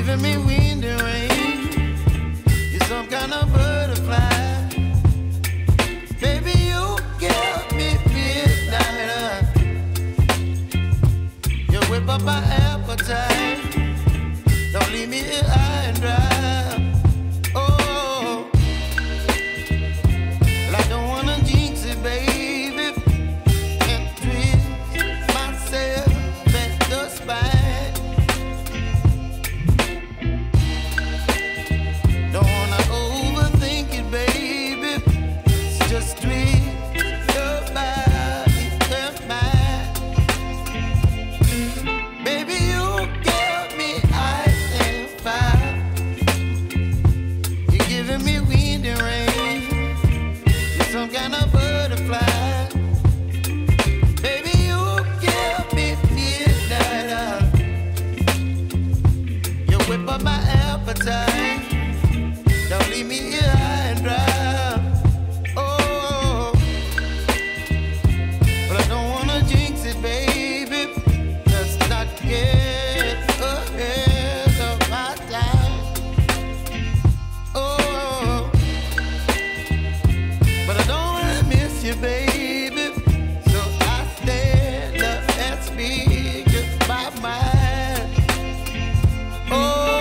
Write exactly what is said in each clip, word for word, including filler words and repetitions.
giving me wind and rain. You're some kind of butterfly. Baby, you give me midnight. You whip up my appetite. Don't leave me here high and dry. Oh, well, I don't wanna jinx it, baby, and twist myself at the spine. Don't wanna overthink it, baby. It's just twist your body and mine. Baby, you give me ice and fire. You're giving me wind and rain. You're some kind of butterfly. Baby, you give me midnight. You whip up my appetite. Don't leave me here high and dry. Oh, but I don't wanna jinx it, baby. Let's not get ahead of my time. Oh, but I don't wanna miss you, baby. So I stand up and speak my mind. Oh.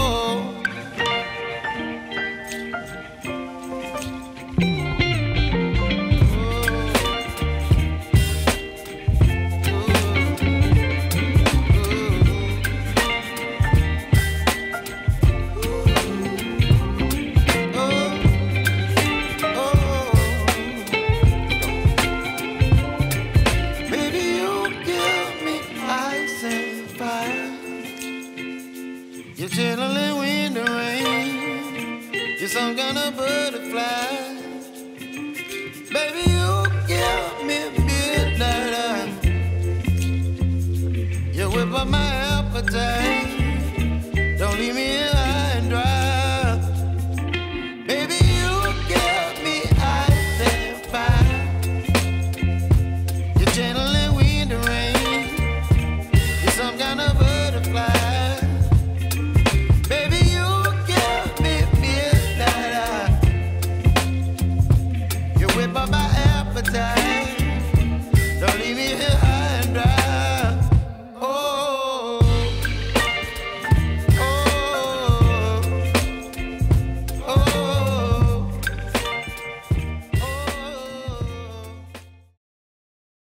Baby, you give me ice and fire. You're chilling wind and rain. You're some kind of butterfly. Baby, you give me midnight. You whip up my appetite. Don't leave me here high and dry. Baby, you give me ice and fire. You're channeling wind and rain. You're some kind of butterfly. Baby, you give me midnight. You whip up my appetite.